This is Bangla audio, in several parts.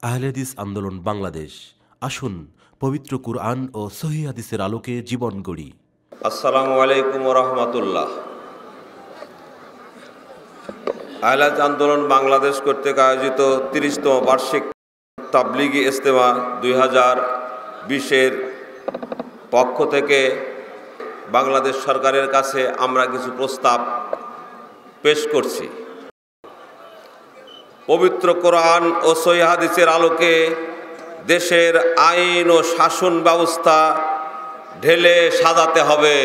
আহলে হাদিস আন্দোলন বাংলাদেশ। আসুন পবিত্র কুরআন ও সহিহ হাদিসের আলোকে জীবন গড়ি। আসসালামু আলাইকুম ওয়া রাহমাতুল্লাহ। আহলে হাদিস আন্দোলন বাংলাদেশ কর্তৃক আয়োজিত ৩০তম বার্ষিক তাবলিগি ইজতেমা ২০২০-এর পক্ষ থেকে বাংলাদেশ সরকারের কাছে আমরা কিছু প্রস্তাব পেশ করছি। পবিত্র কোরআন ও সহিহ হাদিসের আলোকে দেশের আইন ও শাসন ব্যবস্থা ঢেলে সাজাতে হবে।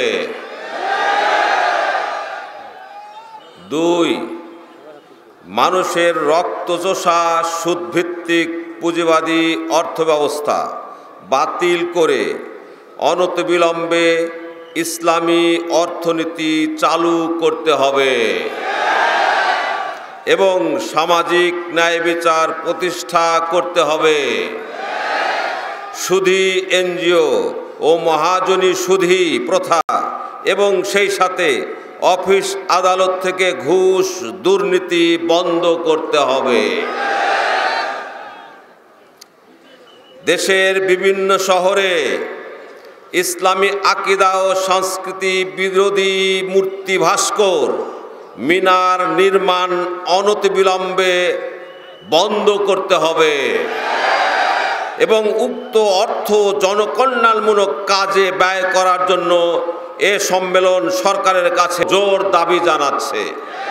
২. মানুষের রক্তচোষা সুদভিত্তিক পুঁজিবাদী অর্থব্যবস্থা বাতিল করে অনতিবিলম্বে ইসলামী অর্থনীতি চালু করতে হবে এবং সামাজিক ন্যায় বিচার প্রতিষ্ঠা করতে হবে। সুদী এনজিও ও মহাজনী সুদী প্রথা এবং সেই সাথে অফিস আদালত থেকে ঘুষ দুর্নীতি বন্ধ করতে হবে। দেশের বিভিন্ন শহরে ইসলামী আকীদা ও সংস্কৃতি বিরোধী মূর্তি ভাস্কর মিনার নির্মাণ অনতিবিলম্বে বন্ধ করতে হবে এবং উক্ত অর্থ জনকল্যাণমূলক কাজে ব্যয় করার জন্য এ সম্মেলন সরকারের কাছে জোর দাবি জানাচ্ছে।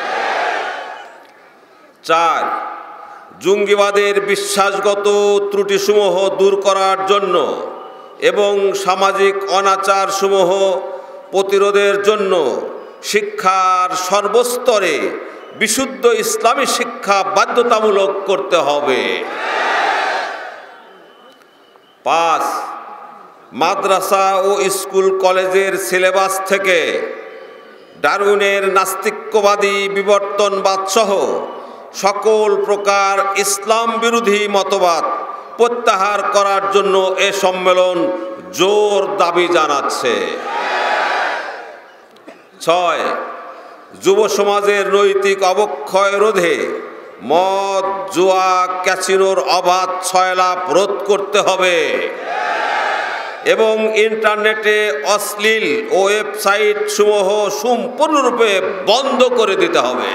৪. জঙ্গিবাদের বিশ্বাসগত ত্রুটিসমূহ দূর করার জন্য এবং সামাজিক অনাচারসমূহ প্রতিরোধের জন্য শিক্ষার সর্বস্তরে বিশুদ্ধ ইসলামী শিক্ষা বাধ্যতামূলক করতে হবে। ৫. মাদ্রাসা ও স্কুল কলেজের সিলেবাস থেকে ডারউইনের নাস্তিক্যবাদী বিবর্তনবাদ সহ সকল প্রকার ইসলাম বিরোধী মতবাদ প্রত্যাহার করার জন্য এ সম্মেলন জোর দাবি জানাচ্ছে। ৬. যুব সমাজের নৈতিক অবক্ষয় রোধে মদ জুয়া ক্যাসিনোর অবাধ ছয়লাভ রোধ করতে হবে এবং ইন্টারনেটে অশ্লীল ওয়েবসাইট সমূহ সম্পূর্ণরূপে বন্ধ করে দিতে হবে।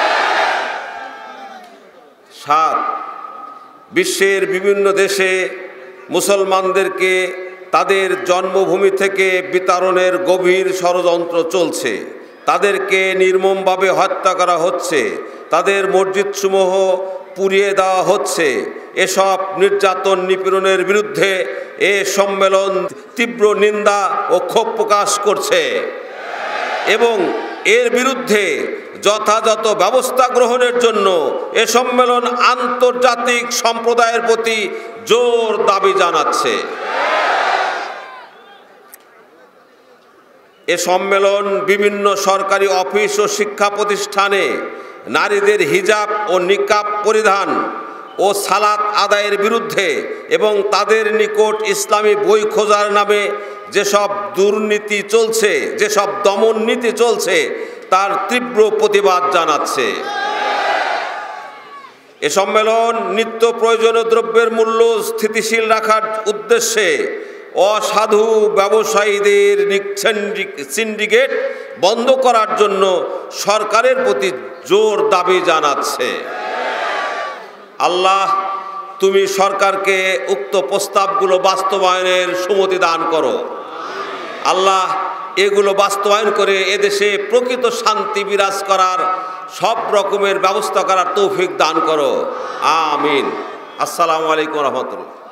৭. বিশ্বের বিভিন্ন দেশে মুসলমানদেরকে তাদের জন্মভূমি থেকে বিতাড়নের গভীর ষড়যন্ত্র চলছে। তাদেরকে নির্মমভাবে হত্যা করা হচ্ছে, তাদের মসজিদসমূহ পুড়িয়ে দেওয়া হচ্ছে। এসব নির্যাতন নিপীড়নের বিরুদ্ধে এ সম্মেলন তীব্র নিন্দা ও ক্ষোভ প্রকাশ করছে এবং এর বিরুদ্ধে যথাযথ ব্যবস্থা গ্রহণের জন্য এ সম্মেলন আন্তর্জাতিক সম্প্রদায়ের প্রতি জোর দাবি জানাচ্ছে। এ সম্মেলন বিভিন্ন সরকারি অফিস ও শিক্ষা প্রতিষ্ঠানে নারীদের হিজাব ও নিকাব পরিধান ও সালাত আদায়ের বিরুদ্ধে এবং তাদের নিকট ইসলামী বই খোঁজার নামে যেসব দুর্নীতি চলছে, যেসব দমন নীতি চলছে তার তীব্র প্রতিবাদ জানাচ্ছে। এ সম্মেলন নিত্য প্রয়োজনীয় দ্রব্যের মূল্য স্থিতিশীল রাখার উদ্দেশ্যে অসাধু ব্যবসায়ীদের সিন্ডিকেট বন্ধ করার জন্য সরকারের প্রতি জোর দাবি জানাচ্ছে। আল্লাহ, তুমি সরকারকে উক্ত প্রস্তাবগুলো বাস্তবায়নের সুমতি দান করো। আল্লাহ, এগুলো বাস্তবায়ন করে এদেশে প্রকৃত শান্তি বিরাজ করার সব রকমের ব্যবস্থা করার তৌফিক দান করো। আমিন। আসসালামু আলাইকুম ওয়া রাহমাতুল্লাহ।